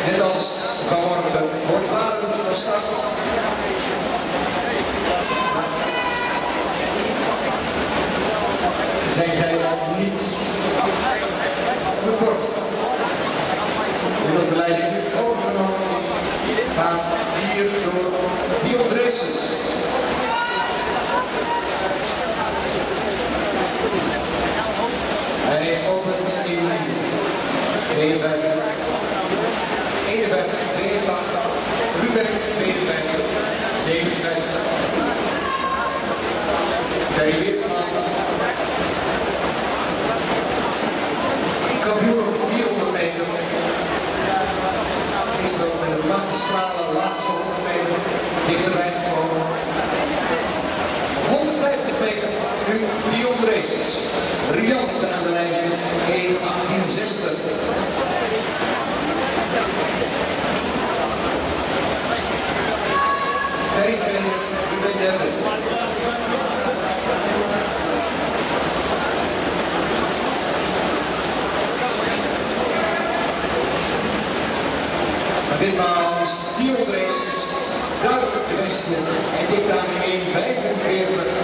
Net als vanmorgen voortvarend van start. Zijn jij al niet bekort? Inmiddels de leiding nu overgenomen gaan hier door Dion Races. Hij opent in 52, 51, 82, Ruben 52, 57. Ferry Witteman. Kampioen op 400 meter. Gisteren ook met een magistrale laatste 100 meter dichterbij gekomen. 150 meter, nu Dion Races. Riant aan de leiding, 1:18:60. Ferry tweede, Ruben derde. Ditmaal is Dion Races duidelijk de beste en dit aan 1:45.